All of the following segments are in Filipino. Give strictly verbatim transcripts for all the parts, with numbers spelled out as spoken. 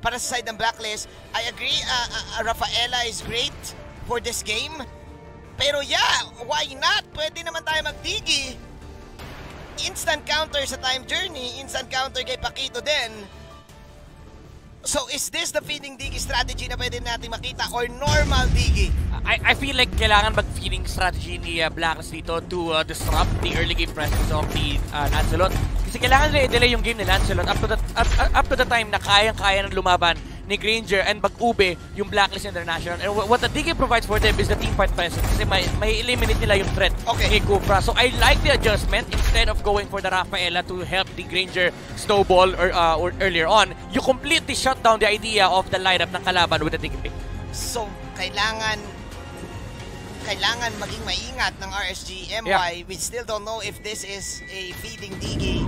para sa side ng Blacklist. I agree, uh, uh, Rafaela is great for this game. Pero yeah, why not? Pwede naman tayo mag-Digi. Instant counter sa Time Journey, instant counter kay Pakito din. So is this the feeding Digi strategy na pwede natin makita or normal Digi? I, I feel like kailangan mag-feeding strategy ni uh, Blacklist dito to uh, disrupt the early game presence of the uh, Lancelot. Kasi kailangan nila i-delay yung game ni Lancelot up to the, up, up to the time na kayang-kaya ng lumaban ni Granger and mag-ube yung Blacklist International. And what the Digi provides for them is the team fight presence kasi may, may eliminate nila yung threat okay. ni Kufra. So I like the adjustment instead of going for the Rafaela to help the Granger snowball or, uh, or earlier on. You completely shut down the idea of the lineup ng kalaban with the Digi pick. So kailangan kailangan maging maingat ng R S G M Y. Yeah. We still don't know if this is a feeding Digi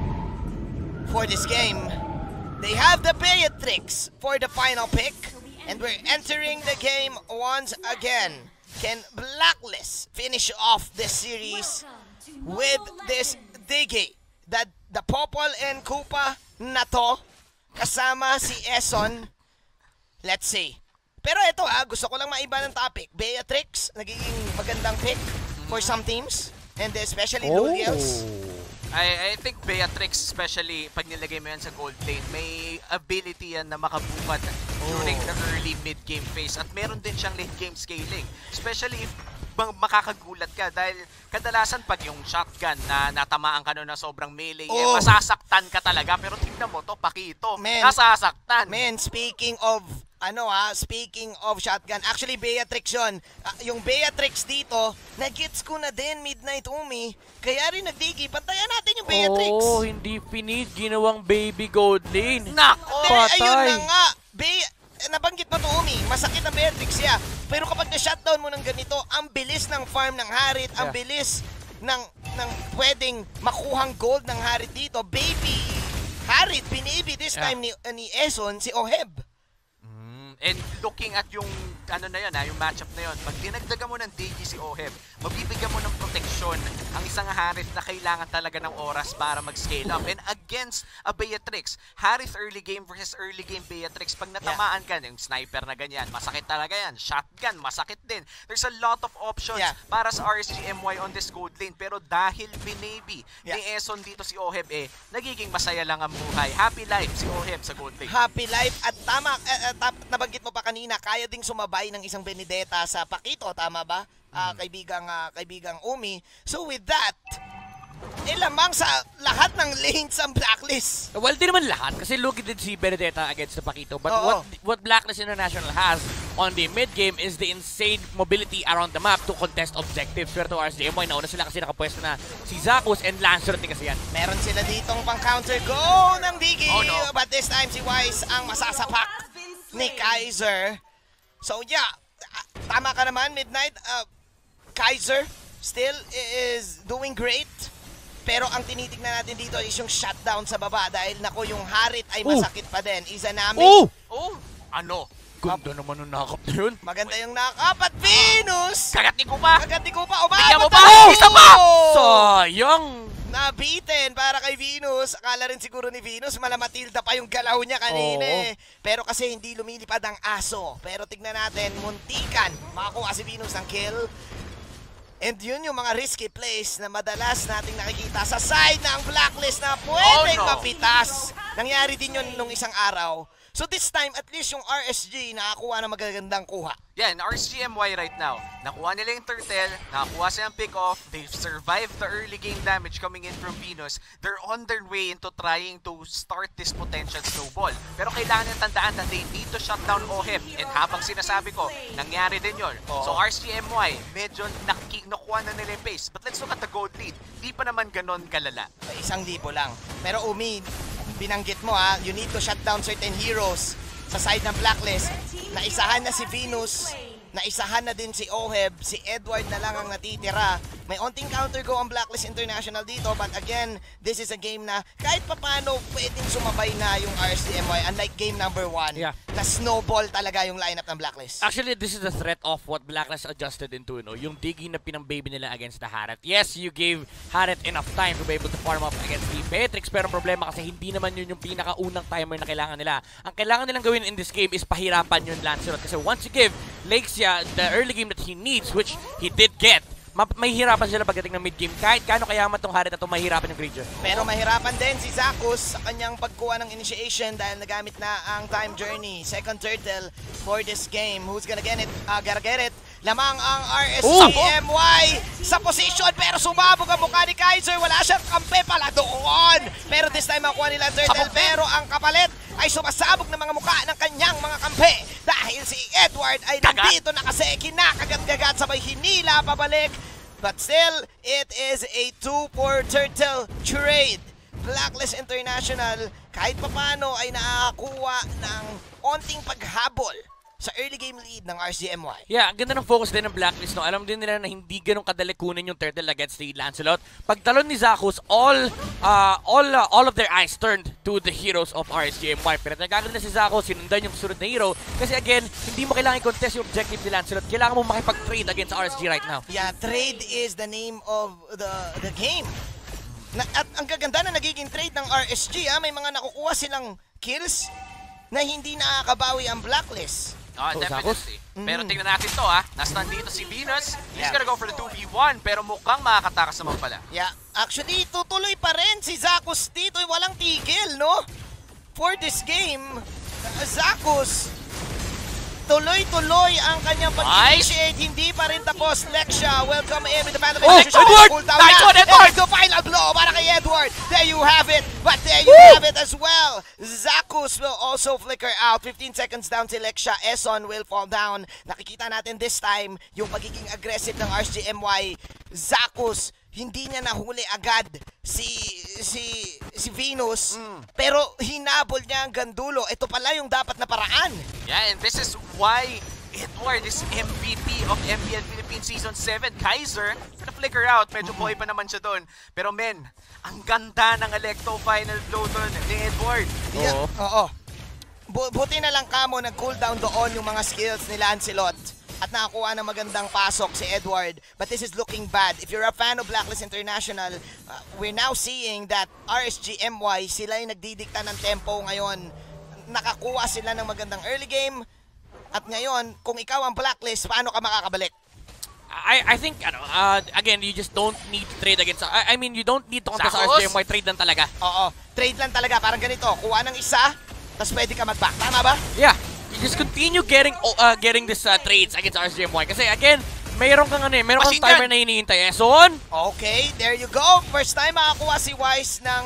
for this game. They have the Beatrix for the final pick, and we're entering the game once again. Can Blacklist finish off this series with this Digi? That the Popol and Koopa na to, kasama si Eson. Let's see. Pero ito ha, gusto ko lang maiba ng topic. Beatrix, nagiging magandang pick for some teams, and especially oh. Lulio's. I, I think Beatrix, especially pag nilagay mo yan sa gold lane, may ability yan na makabukat during the early mid-game phase. At meron din siyang late-game scaling. Especially if bang makakagulat ka dahil kadalasan pag yung shotgun na natamaan ka no na sobrang melee, oh. eh, masasaktan ka talaga. Pero tignan mo to, Pakito, Man, nasasaktan. Man, speaking of, ano ha, speaking of shotgun, actually Beatrix yun. Uh, yung Beatrix dito, nag-gets ko na din Midnight Umi. Kaya rin nag-Digi, pantayan natin yung Beatrix. Oh, hindi finid, ginawang baby gold lane. Nako! Eh, ayun na nga. Be nabanggit mo to Umi, masakit ang Beatrix siya. Pero kapag na-shutdown mo ng ganito, ang bilis ng farm ng Harit, ang Yeah. bilis ng, ng pwedeng makuhang gold ng Harit dito. Baby Harit, binibi this Yeah. time ni, ni Eson, si Oheb. And looking at yung ano na yun, ha, yung matchup na yun, pag dinagdagan mo ng Digi si Oheb, mabibigyan mo ng proteksyon ang isang Harith na kailangan talaga ng oras para mag-scale up. And against a Beatrix, Harith early game versus early game Beatrix, pag natamaan ka, yung sniper na ganyan, masakit talaga yan. Shotgun, masakit din. There's a lot of options Yeah. para sa R S G M Y on this gold lane. Pero dahil binaby Yeah. ni Eson dito si Oheb, eh, nagiging masaya lang ang buhay. Happy life si Oheb sa gold lane. Happy life at tama, uh, uh, tap, nabanggit mo pa kanina, kaya ding sumabay ng isang Benedetta sa Pakito, tama ba? Uh, kaibigang, uh, kaibigang Umi. So with that, ilamang sa lahat ng lanes ang Blacklist. Well, di naman lahat kasi look at si Benedetta against the Pakito. But Oo. what what Blacklist International has on the mid-game is the insane mobility around the map to contest objectives. Pero to R S G M Y, nauna sila kasi nakapwesto na si Zakus and Lancelot din kasi yan. Meron sila ditong pang counter go ng Digi. Oh, no. But this time si Wise ang masasapak ni Kaiser. So yeah, tama ka naman, Midnight. Uh, Kaiser still is doing great. Pero ang tinitignan natin dito is yung shutdown sa baba dahil nako yung Harit ay masakit pa din. Izanami. Oh! Oh, ano? Ganda naman ng nakap na yun. Maganda yung nakap at Venus! Kagat ni Kupa! Kagat ni Kupa! Bigyan mo Umabot pa! na- Isa pa! Sayang! Nabitin para kay Venus. Akala rin siguro ni Venus, malamatilda pa yung galaw niya kanina Oo. eh. Pero kasi hindi lumilipad ang aso. Pero tignan natin, muntikan. Makakuha si Venus ng kill. And yun yung mga risky plays na madalas nating nakikita sa side ng Blacklist na pwedeng Oh, no. mapitas. Nangyari din yun nung isang araw. So this time, at least yung R S G nakakuha ng magagandang kuha. Yan, R S G M Y right now. Nakuha nila yung turtle, nakakuha silang pick-off, they've survived the early game damage coming in from Venus. They're on their way into trying to start this potential snowball. Pero kailangan yung tandaan na they need to shut down Oheb. And habang sinasabi ko, nangyari din yun. Oo. So R S G M Y, medyo naki- nakuha na nila yung pace. But let's look at the gold lead. Di pa naman ganon kalala. Isang libo lang. Pero Umi, binanggit mo ha, you need to shut down certain heroes sa side ng Blacklist. Naisahan na si Venus, naisahan na din si Oheb, si Edward na lang ang natitira. May onting counter go ang Blacklist International dito, but again, this is a game na kahit papano pwedeng sumabay na yung R S G M Y, unlike game number one, Yeah. na snowball talaga yung lineup ng Blacklist. Actually, this is the threat of what Blacklist adjusted into, no? Yung digging na pinang-baby nila against the Harit. Yes, you gave Harit enough time to be able to farm up against the Beatrix, pero ang problema kasi hindi naman yun yung pinaka-unang timer na kailangan nila. Ang kailangan nilang gawin in this game is pahirapan yung Lancelot, kasi once you give Lexia the early game that he needs, which he did get, may hirapan sila pagdating ng mid-game. Kahit kano kayaman tong Harit at mahirapan yung Creature. Pero mahirapan din si Zakus sa kanyang pagkuha ng initiation dahil nagamit na ang time journey. Second turtle for this game. Who's gonna get it? Uh, gotta get it. Lamang ang R S G M Y sa position, pero sumabog ang mukha ni Kaiser. Wala siyang kampe pala doon. Pero this time makuha nila ang turtle. Pero ang kapalit ay sumasabog ng mga mukha ng kanyang mga kampe. Dahil si Edward ay nandito na kasi kinakagat-gagat sabay hinila pabalik. But still, it is a two for turtle trade. Blacklist International kahit papano ay nakakakuha ng onting paghabol sa early game lead ng R S G M Y. Yeah, ang ganda ng focus din ng Blacklist, no? Alam din nila na hindi ganun kadali kunin yung turtle against the Lancelot. Pagtalon ni Zakus, all uh, all uh, all of their eyes turned to the heroes of R S G M Y. Pero nagaganda si Zakus, sinundan yung sunod na hero. Kasi again, hindi mo kailangan i-contest yung objective ni Lancelot. Kailangan mo makipag-trade against R S G right now. Yeah, trade is the name of the the game. Na, at ang gaganda na nagiging trade ng R S G, ah, may mga nakukuha silang kills na hindi nakakabawi ang Blacklist. Oh, Oh, definitely. Mm. Pero tingnan natin to ha. Nasa nandito si Venus. He's Yeah. gonna go for the two v one pero mukhang makakatakas naman pala. Yeah, actually tutuloy pa rin si Zakus dito, walang tigil, no? For this game, Zakus tuloy-tuloy ang kanyang pag-initiate, hindi pa rin tapos. Lexia, welcome in with the band of Oh, Edward! Cool down Nice na. one, Edward! And the final blow para kay Edward. There you have it, but there you Woo! have it as well. Zakus will also flicker out. fifteen seconds down si Lexia. Eson will fall down. Nakikita natin this time yung pagiging aggressive ng R S G M Y. Zakus, hindi niya nahuli agad si si si Venus, pero hinabol niya ang gandulo. Ito pala yung dapat na paraan. Yeah, and this is why Edward is M V P of M P L Philippines Season seven. Kaiser, gonna flicker out. Medyo boy pa naman siya doon. Pero men, ang ganda ng Electro final blow doon ni Edward. Yeah, Oo. oo. Bu- buti na lang kamo nag-cooldown doon yung mga skills ni Lancelot at nakakuha ng magandang pasok si Edward. But this is looking bad. If you're a fan of Blacklist International, uh, we're now seeing that R S G M Y, sila yung nagdidikta ng tempo ngayon. Nakakuha sila ng magandang early game. At ngayon, kung ikaw ang Blacklist, paano ka makakabalik? I I think ano, uh, again, you just don't need to trade against I, I mean, you don't need to contest Zakus? R S G M Y, trade lang talaga. Oo, trade lang talaga. Parang ganito, kuha ng isa, tapos pwede ka mag-back. Tama ba? Yeah, you just continue getting uh, getting this uh, trades against R S G M Y. Kasi again, mayroon kang ano eh, mayroon kang Machine timer gun. na hinihintay. Eh. Son! Okay, there you go. First time makakuha si Wise ng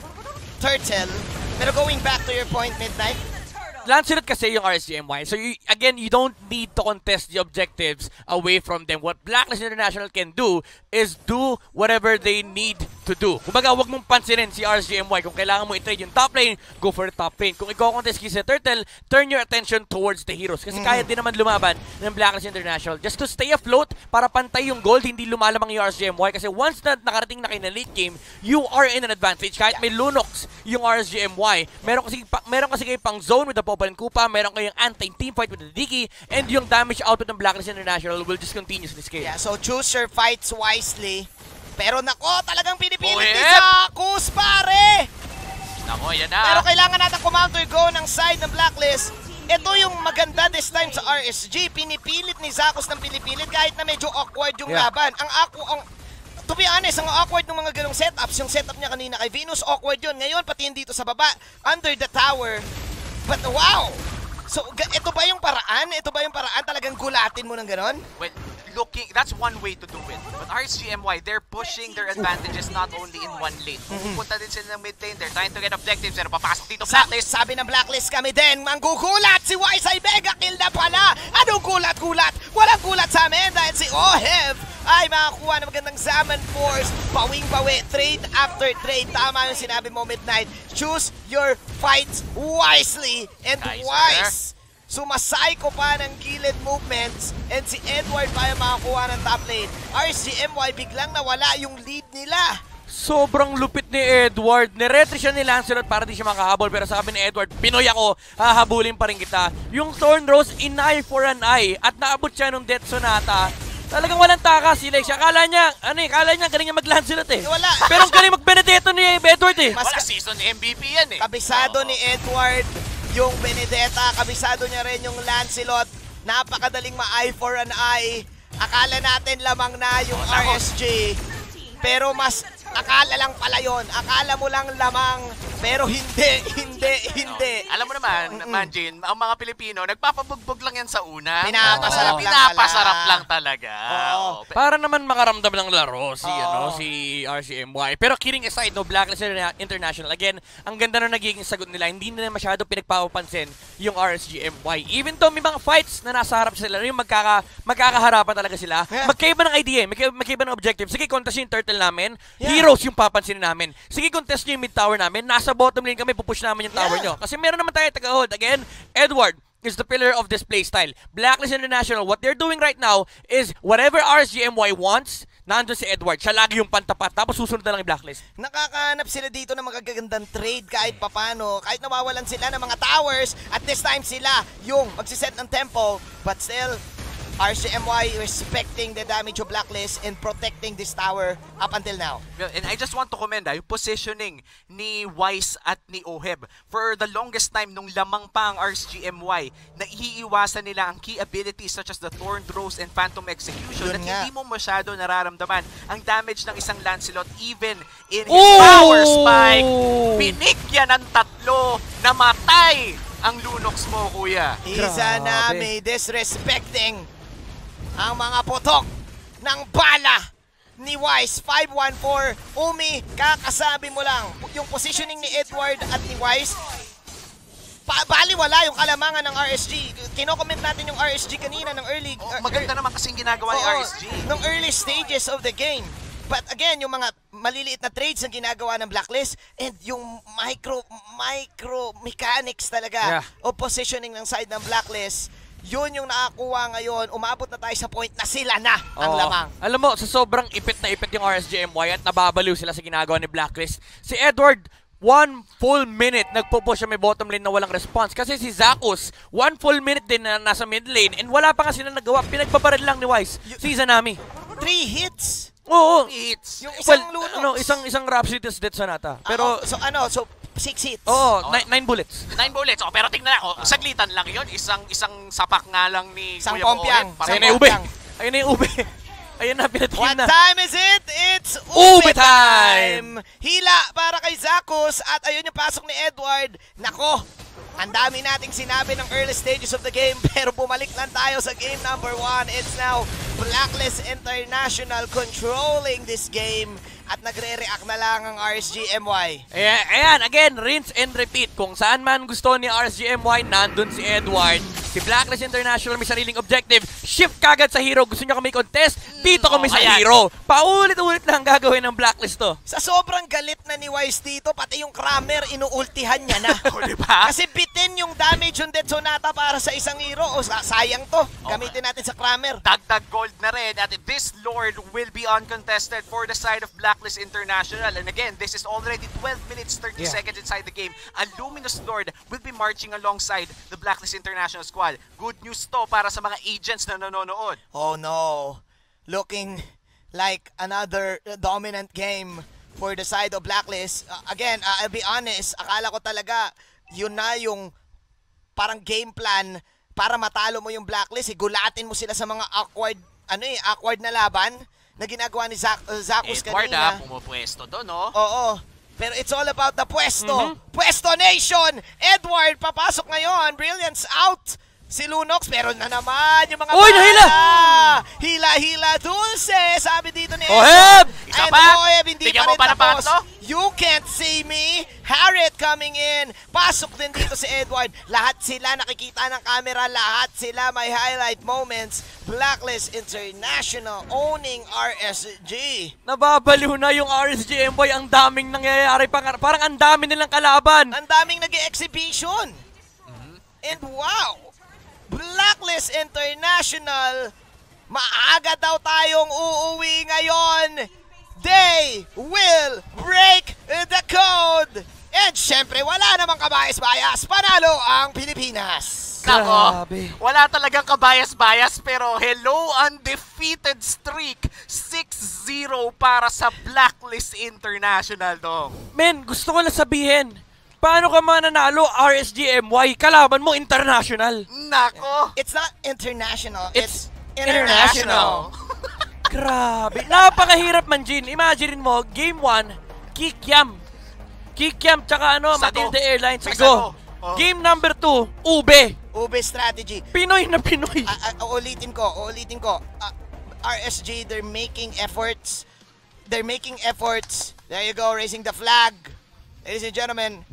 turtle. Pero going back to your point, Midnight, Lancelot kasi yung R S G M Y. So you, again, you don't need to contest the objectives away from them. What Blacklist International can do is do whatever they need to do. Kumbaga, huwag mong pansinin si R S G M Y. Kung kailangan mo i-trade yung top lane, go for the top lane. Kung i-contest si Turtle, turn your attention towards the heroes. Kasi kaya din naman lumaban ng Blacklist International just to stay afloat para pantay yung gold, hindi lumalamang yung R S G M Y. Kasi once na nakarating na kayo na late game, you are in an advantage. Kahit may Lunox yung R S G M Y, meron kasi, pa, meron kasi kayo pang zone with the Popol and Koopa, meron kayong anti-team fight with the Diggy, and yung damage output ng Blacklist International will just continuously scale. yeah, so choose your fights wisely. Pero nako, talagang pinipilit Oh, ni yeah. Zakus, pare! Nako, yan na. Pero kailangan natin kumounter go ng side ng Blacklist. Ito yung maganda this time sa R S G. Pinipilit ni Zakus ng pinipilit kahit na medyo awkward yung Yeah. laban. Ang ako, ang to be honest, ang awkward ng mga ganong setups, yung setup niya kanina kay Venus, awkward yun. Ngayon, pati yun dito sa baba, under the tower. But wow! So, ga- ito ba yung paraan? Ito ba yung paraan? Talagang gulatin mo ng ganon? Well, looking, that's one way to do it. But R S G M Y, they're pushing their advantages not only in one lane. Pupunta din sila ng mid lane, they're trying to get objectives, pero papasok dito Sa Blacklist. sabi ng Blacklist kami din, manggugulat si Wise ay mega kill na pala. Anong gulat-gulat? Walang gulat sa amin dahil si Ohev ay makakuha ng magandang Zaman Force. Bawing-bawi, trade after trade. Tama yung sinabi mo, Midnight. Choose your fights wisely and Kaiser. wise. sumasayko pa ng gilid movements, and si Edward pa yung makakuha ng top lane. R S G M Y biglang nawala yung lead nila. Sobrang lupit ni Edward. Niretry siya ni Lancelot para di siya makahabol. Pero sabi ni Edward, Pinoy ako, hahabulin pa rin kita. Yung Thorn Rose, in eye for an eye. At naabot siya nung Death Sonata. Talagang walang taka si Lex. Akala niya, ano eh, akala niya galing niya mag-Lancelot eh. Wala. Pero ang galing mag-Benedetto ni Edward eh. Mas Wala, season M V P yan eh. kabisado ni Edward yung Benedetta, kabisado niya rin yung Lancelot. Napakadaling ma-eye for an eye. Akala natin lamang na yung R S G. Pero mas akala lang pala yun. Akala mo lang lamang. Pero hindi, hindi, hindi. Alam mo naman, Mm-mm. Manjin, ang mga Pilipino, nagpapabugbog lang yan sa una. Pinapasarap Oo, lang Pinapasarap pala. lang talaga. Oo. Oo. Para naman makaramdam ng laro si, Oo. ano, si R C M Y. Pero kidding aside, no, Blacklist International, again, ang ganda na nagiging sagot nila. Hindi nila masyado pinagpapapansin yung R S G M Y. Even though may mga fights na nasa harap sila, yung magkaka, magkakaharapan talaga sila. Yeah. Magkaiba ng idea, magkaiba, magkaiba ng objective. Sige, contest yung turtle namin. Yeah. Heroes yung papansinin namin. Sige, contest nyo yung mid tower namin. Nasa bottom lane kami, pupush namin yung tower Yeah. nyo. Kasi meron naman tayo taga-hold. Again, Edward is the pillar of this playstyle. Blacklist International, what they're doing right now is whatever R S G M Y wants, nandun si Edward. Siya lagi yung pantapat. Tapos susunod na lang yung Blacklist. Nakakahanap sila dito ng magagandang trade kahit papano. Kahit nawawalan sila ng mga towers, at this time sila yung magsiset ng tempo. But still, R S G M Y respecting the damage of Blacklist and protecting this tower up until now. And I just want to commend ah, yung positioning ni Wise at ni Oheb. For the longest time, nung lamang pa ang R S G M Y, naiiwasan nila ang key abilities such as the Thorn Rose and Phantom Execution Yun at nga. hindi mo masyado nararamdaman ang damage ng isang Lancelot even in his Oh! power spike. Binigyan ng tatlo, namatay ang Lunox mo, kuya. Isa na Grabe. may disrespecting ang mga putok ng bala ni Wise. Five one four. Umi, kakasabi mo lang, yung positioning ni Edward at ni Wise, pa baliwala yung kalamangan ng R S G. Kino-comment natin yung R S G kanina ng early... Oh, uh, maganda naman kasing ginagawa ni Oo, R S G. nung early stages of the game. But again, yung mga maliliit na trades na ginagawa ng Blacklist and yung micro micro mechanics talaga Yeah. of positioning ng side ng Blacklist, yun yung nakakuha ngayon. Umabot na tayo sa point na sila na ang Oo. lamang. Alam mo, sa sobrang ipit na ipit yung R S G M Y at nababaliw sila sa ginagawa ni Blacklist, si Edward, one full minute nagpo-push siya may bottom lane na walang response. Kasi si Zakus, one full minute din na nasa mid lane and wala pa nga sila nagawa. Pinagbabaril lang ni Wise. Si Izanami. Three hits. Oo. Hits. Yung isang Well, Lunox. ano, isang isang Rhapsody is Death Sonata. Pero, Pero, so ano, so six hits. oo, Oh. ni- nine bullets. Nine bullets. Oh, pero tingnan ako, saglitan lang yun. Isang isang sapak nga lang ni Isang Kuya pompiang. Oheb. Isang Ayun na yung ube. pompiang. Ayun na yung ube. Ayun na, pinatigil What na. time is it? It's Ube ube time! Hila para kay Zakus at ayun yung pasok ni Edward. Nako, ang dami nating sinabi ng early stages of the game pero bumalik lang tayo sa game number one. It's now Blacklist International controlling this game at nagre-react na lang ang R S G M Y. Ayan, ayan, again, rinse and repeat. Kung saan man gusto ni R S G M Y, nandun si Edward. Si Blacklist International may sariling objective. Shift kagad sa hero. Gusto niya kami contest? Dito kami Oh, sa ayan. hero. Paulit-ulit lang gagawin ng Blacklist to. Sa sobrang galit na ni Wise dito, pati yung Kramer, inuultihan niya na. Oh, di ba? Kasi bitin yung damage yung Death Sonata para sa isang hero. O sa- sayang to. Gamitin natin sa Kramer. Dagdag gold na rin at this Lord will be uncontested for the side of Blacklist International. And again, this is already twelve minutes, thirty Yeah. seconds inside the game. A Luminous Lord will be marching alongside the Blacklist International squad. Good news to para sa mga agents na nanonood. Oh no. Looking like another uh, dominant game for the side of Blacklist. Uh, again, uh, I'll be honest, akala ko talaga yun na yung parang game plan para matalo mo yung Blacklist. Eh, gulatin mo sila sa mga awkward, ano eh, awkward na laban na ginagawa ni Zak uh, Zakus Edward kanina. ah, pumupwesto doon, no? Oo. Pero it's all about the pwesto. Mhm. Pwesto Nation! Edward, papasok ngayon. Brilliance out. Si Lunox, pero na naman yung mga Uy, nahila! bala. Hila-hila dulce, sabi dito ni Oheb! Isa And pa? Oheb, hindi Bigyan pa mo rin pa ng tapos. pangatlo? You can't see me. Harriet coming in. Pasok din dito si Edward. Lahat sila nakikita ng camera. Lahat sila may highlight moments. Blacklist International owning R S G. Nababaliw na yung R S G M Y. Ang daming nangyayari. Pang- Parang ang dami nilang kalaban. Ang daming nag-exhibition. And wow, Blacklist International. Maaga daw tayong uuwi ngayon. They will break the code. And syempre, wala namang kabayas-bayas. Panalo ang Pilipinas. Nako, Grabe. wala talagang kabayas-bayas pero hello undefeated streak. six zero para sa Blacklist International, Dong. Men, gusto ko lang sabihin, paano ka mananalo R S G M Y? Kalaban mo international. Nako, It's not international. It's It's, international. Grabe. Napakahirap man, Jin. Imagine mo, game one, Kikiam. Kikiam, tsaka ano, Sago. Matilda Airlines. May Sago. sago. Oh. Game number two, Ube. Ube strategy. Pinoy na Pinoy. Uh, uh, uulitin ko, uulitin ko. Uh, R S G, they're making efforts. They're making efforts. There you go, raising the flag. Ladies and gentlemen,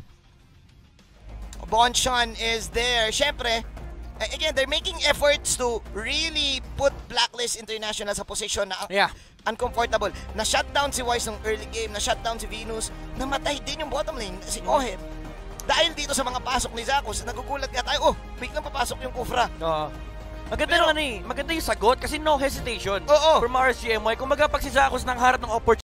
Bonchon is there. Siyempre, uh, again, they're making efforts to really put Blacklist International sa position na Yeah. uncomfortable. Na-shutdown si Wise ng early game, na-shutdown si Venus, namatay din yung bottom lane, si Oheb. Dahil dito sa mga pasok ni Zakos, nagugulat nga tayo, oh, biglang papasok yung Kufra. Oo. Maganda Pero- yung ano eh, maganda yung sagot kasi no hesitation Oo. from R S G M Y. Kung pag si Zakos nang harap ng opportunity,